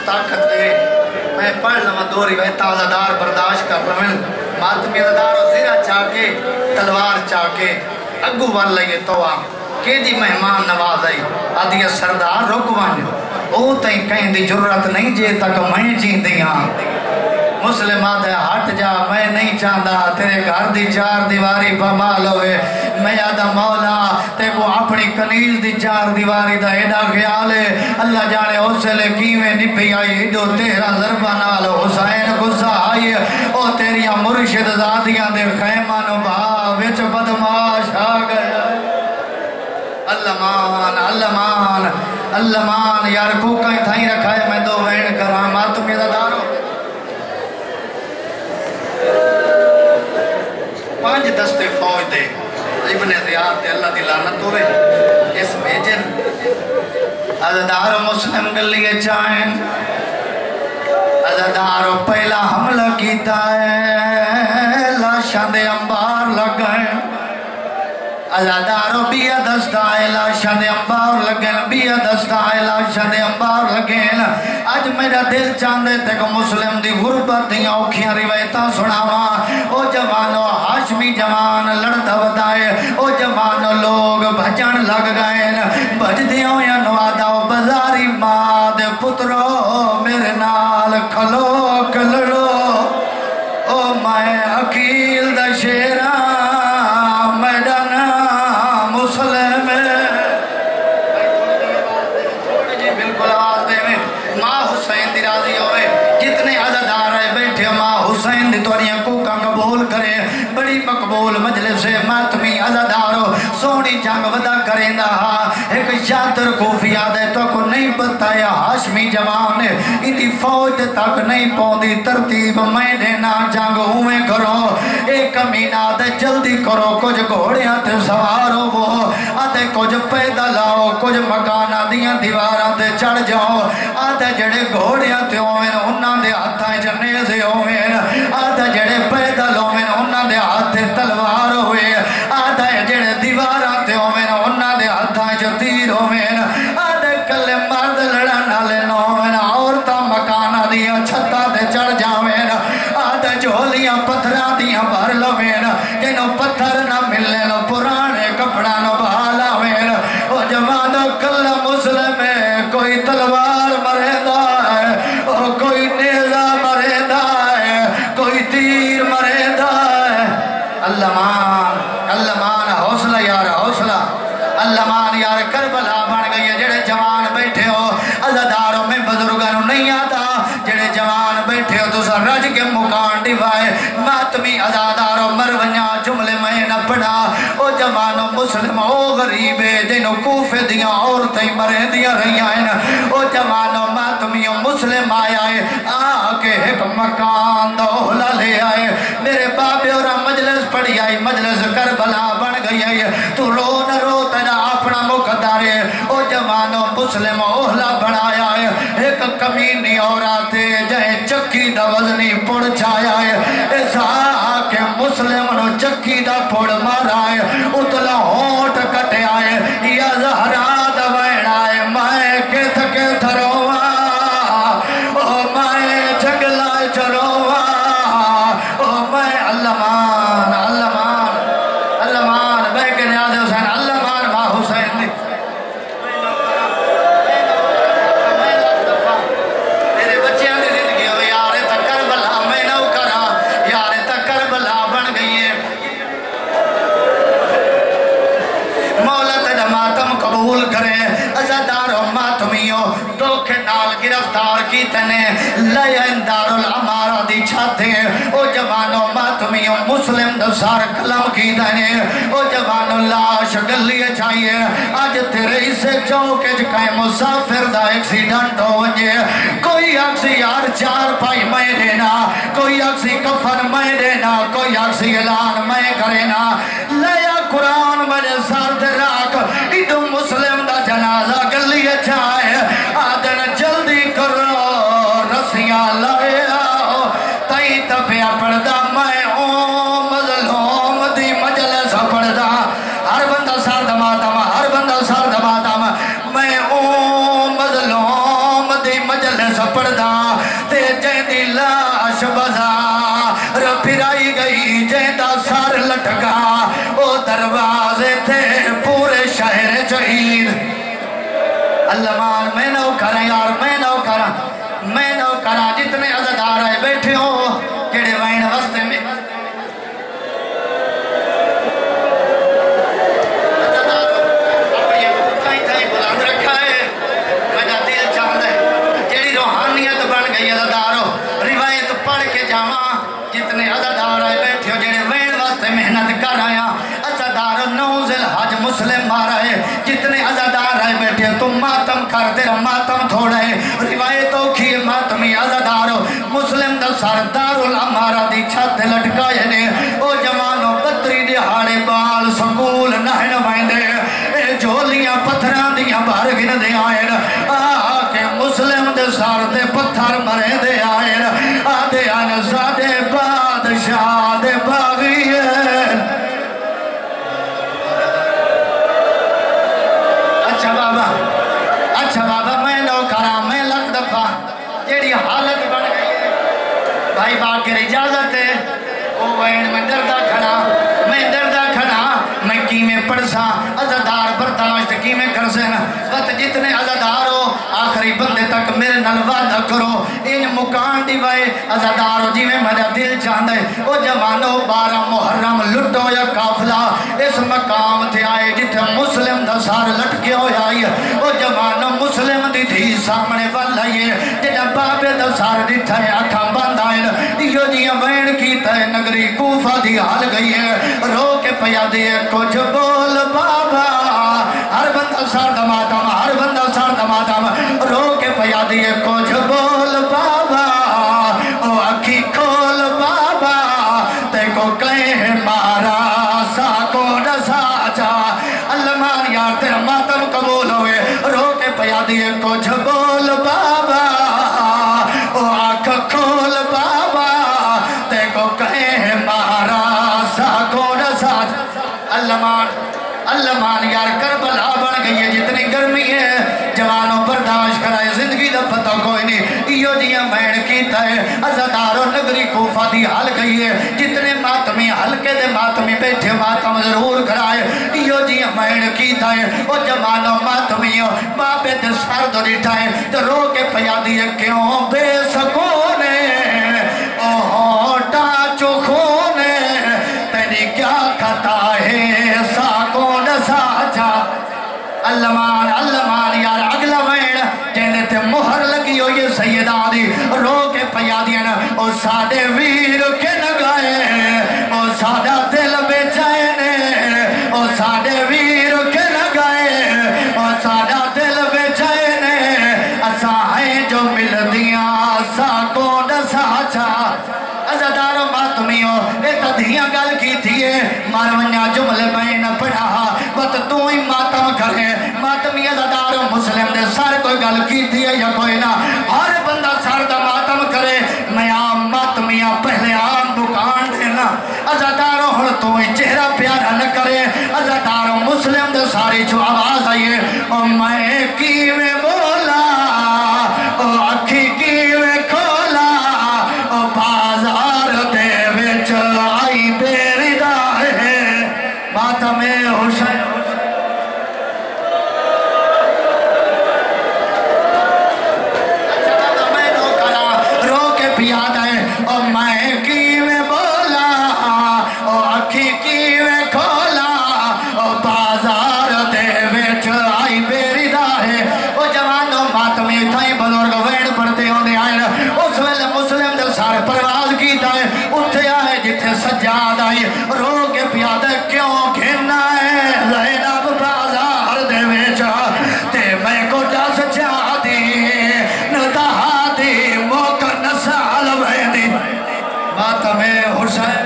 طاقت دے میں پڑھ لما دو روایت عزادار برداشت کر رہا ماتمی عزادار و زیرہ چاکے تلوار چاکے اگو وال لگے توہ کہ دی مہمان نواز آئی آدھی سردار رکوان او تائیں کہیں دی جرات نہیں جے تک میں جین دیاں مسلمات ہے ہٹ جا میں نہیں چاہتا تیرے گھر دی چار دیواری پامال ہوئے میں یادہ مولا تے کو اپنی کنیز دی چار دیواری دا ایڈا خیال ہے اللہ جانے حسلے کیویں نپی آئی ایڈو تیرا ضربہ نال حسین غصہ آئی او تیریاں مرشد زادیاں دے خیمانو بھا وچ بدماش آ گیا اللہ مان اللہ مان اللہ مان یار کو کہیں تھائیں رکھا ہے میں دو وین کرامات تمہیں دارو پانچ دستے فوج دے ابن زیاد دے اللہ دی لعنت ہوئے اس بھیجن عزدار مسلم گلیے چاہیں عزدار پہلا حملہ کیتا ہے لاشاں دے انبار لگائیں عزدار بیا دستائے لاشاں دے انبار لگیں بیا دستائے لاشاں دے انبار لگیں آج میرا دل چاندے تے کو مسلم دی غربت دیاں اوکھیاں روایتاں سناواں او جوانو ہاشمی جوان لڑتا ودائے او جوانو لوگ بھجن لگ گئے بھج دیوں یا نواداؤ بزاری ماں دے پترو میرے نال کھلو کلڑو او میں عقیل دا شیران میدان مسلم جی بالکل آواز دے میں ماں حسین دی راضی ہوئے جتنے عزدار ہے بیٹھے ماں حسین دی توریاں کوکاں قبول کرے بڑی مقبول مجلس ماتمی عزدارو سونی جنگ ودا کریں دا ایک شاتر کوفی آدھے تو کو نہیں بتایا ہاشمی جوان اندی فوج تک نہیں پوندی ترتیب میں دینا جنگ ہوئے کرو ایک امین آدھے جلدی کرو کچھ گھوڑے آتے سوارو وہ آدھے کچھ پیدل آؤ کچھ مکان آدھیاں دیوارہ تے چڑھ جاؤ آدھے جڑے گھوڑے آتے ہوئے انہاں دے ہاتھائیں جنیزے ہوئے آدھے جڑے پیدل ہوئے انہاں دے ہاتھیں تلوار ہوئے آدھے جڑے دیوار آتے ہوئے انہاں دے ہاتھائیں جو تیر ہوئے آدھے کلے مرد لڑانا لینا ہوئے عورتاں مکانہ دیا چھتا دے چڑھ جاویں آدھے جھولیاں پتھرہ دیا بھر لویں جنہوں پتھر نہ ملنے نو پرانے کپڑا نو بھالا ہوئیں او جوانو کل مسلم ہے کوئی تلوار مریدہ ہے او کوئی نیزہ مریدہ ہے کوئی تیر مریدہ ہے اللہ مان حوصلہ یار حوصلہ اللہ مان یار کربلا بن گئی ہے جڑے جوان بیٹھے ہو عزداروں میں بزرگانوں نہیں آتا جڑے جوان بیٹھے ہو تو سر رج کے مکان ڈیوائے ماتمی عزداروں مرویاں جملے میں نہ پڑھا او جوانوں مسلم او غریبے جنہوں کوفے دیاں عورتیں مرے دیاں رہیاں او جوانوں ماتمیوں مسلم آیا ہے آکے ایک مکان دولا لے آئے میرے بابے اور مجلس پڑھی آئی مجلس کربلا بن گئی ہے تو رو نہ رو تیرا اپنا مقدر ہے او جوانوں مسلم اوہلا بنایا ہے ایک کمینی عورت جائے چکی دا وزنی پڑ چھایا ہے ایسا آکے مسلم نو چکی دا پڑ مارا ہے اتلا ہونٹ کٹے آئے یا زہرا دا وین آئے مائے کے تھکے تھروا او مائے جھگلا چروا او مائے اللہ مان اللہ مان اللہ مان بے کے نیاز حسین اللہ مان ماں حسین دی میرے بچیاں دی زندگی ہوئی یارے تک کربلا میں نو کرا یارے تک کربلا بن گئی ہے مولا تیرا ماتم قبول کرے عزدار و ماتمیوں دوکھے نال گرفتار کی تنے لین دارالعمارہ دی چھاتے او جوانوں ماتمیوں مسلم دسار کلم کی تنے او جوانوں لاش گلیے چاہیے آج تیرے اسے چوکے جکائے مسافر دا ایکسیڈنٹ ہو ونجے کوئی اکسی یار چار پائی میں دینا کوئی اکسی کفن میں دینا کوئی اکسی اعلان میں کرینا لیا قرآن مجھے سار دے راک ادھو مسلم دا جنازہ گلیے چاہے آدن جلدی کرو رسیاں لائے آؤ تائی تپیا پڑھدا میں مظلوم دی مجلس پڑھدا ہر بندہ سار دماتم ہر بندہ سار دماتم میں مظلوم دی مجلس پڑھدا بازار پھرائی گئی جیندہ سر لٹکا او دروازے تھے پورے شہر چہیر اللہ مان میں نو کرا یار میں نو کرا جتنے عزدار آئے بیٹھے ہو کیڑے وائن وستے میں جتنے عزدار آئے بیٹھے ہو جڑے وین واسطے محنت کر آیا عزدار نوزل حج مسلم مارا ہے جتنے عزدار آئے بیٹھے ہو تم ماتم کر تیرا ماتم تھوڑا ہے روایتوں کی ماتمی عزدارو مسلم دا سردار الامارہ دی چھت لٹکائے نے او جوانو بطری دہاڑے بال سکول نہن وائندے اے جھولیاں پتھران دیاں بھر گن دے آئین آکے مسلم دے سار دے پتھر مرے دے آئین آدھے آن زادے بادشاہ دے باغیین اچھا بابا میں نو کرا میں لگ دفعہ جیڑی حالت بڑھ گئی ہے بھائی باقر اجازت ہے او وین میں دردہ کھڑا میں کیمیں پڑھسا عزدار برداشت کیمیں کرسن وقت جتنے عزدار ہو آخری بندے تک میرے نل وعدہ کرو ان مکان دیوائے عزدار ہو جی میں میرا دل چاندے او جوانو 12 محرم لٹو یا قافلہ اس مقام تھے آئے جتنے مسلم دا سار لٹکے ہو آئی او جوانو مسلم دی تھی سامنے والائیے جنہ بابے دا سار دیتا ہے اکھا بند آئین دیو جی وین کی تے نگری کوفہ دی حال گئی ہے رو کے پیا دیئے کچھ بول بابا ہر بندہ سار دماتم رو کے پیا دیئے کچھ بول بابا او اکھی کھول بابا تے کو کہے مارا ساکو نسا جا اللہ مان یار تیرا ماتم قبول ہوئے رو کے پیا دیئے کچھ بول بابا او آنکھ کھول بابا تے کو کہے مارا ساکو نسا جا اللہ مان یار کربلا بن گئی ہے جتنی گرمی ہے جوانوں برداشت کرائے زندگی دا پتہ کوئی نہیں ایو جیاں بین کیتا ہے عزداروں نگری کوفہ دی حال گئی ہے جتنے ماتمی حلقے دے ماتمی بیٹھے ماتم ضرور کرائے ایو جیاں بین کیتا ہے او جوانوں ماتمیوں بابے دے سار دو ڈٹھائے تو رو کے پیا دیئے کیوں بے سکونے او ہوٹا چکھونے تیری کیا خطا ہے ساکون ساچا اللہ مان یار اگلا وین جینے تے مہر لگی ہو یہ سیدہ دی رو کے پیا دین او ساڑے ویر کے نگائے او ساڑا دل بے چائنے او ساڑے ویر کے نگائے او ساڑا دل بے چائنے اسا ہیں جو مل دیاں ساکون ساچا عزداروں ماتمیوں اے تدھیاں گل کی تھیے مارونیا جملے بین پڑھا وقت تو ہی ماتم کرے ماتمی عزداروں مسلم دے سار کوئی گل کی تھیے یا کوئی نہ ہر بندہ سار دا ماتم کرے میں عام ماتمیاں پہلے عام دکان دینا عزداروں ہر تو ہی چہرہ پیارا نہ کرے عزداروں مسلم دے ساری جو آواز آئیے او میں کیویں بولا او اکھی کیویں کھولا او بازار دے وچ آئی بیری دائے ماتم حسین یاد ہے او میں کیویں بولا او اکھی کیویں کھولا او بازار دے وچ آئی بیری دائے او جوانوں ماتمی تھائی بزرگ وین پڑھتے ہونے آئے اس ویلے مسلم دے سارے پرواز کی دائے اتھے آئے جتھے سجاد آئی رو کے پیادے کیوں گھننا ہے زینب بازار دے وچ تے میں کو جا سجا دی ندہا دی موقع نسال ویدی ماتم حسین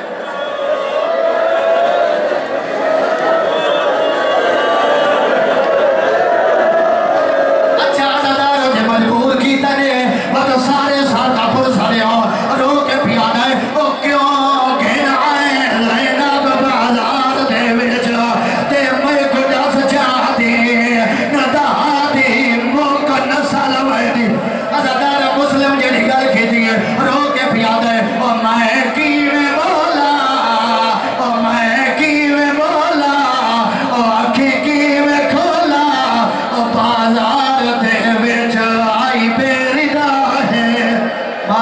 اچھا عزداروں جے مجبور کی تنے وقت سارے سارا پر سارے ہوں رو کے پیادے او کیوں گھن آئے زینب بازار دے وچ تے میں کو جا سجا دی ندہا دی موقع نسال ویدی عزدار مسلم جڑی گل کی دیئے رو کے پیادے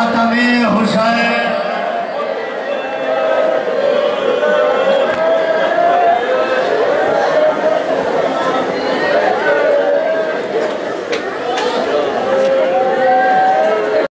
تمیم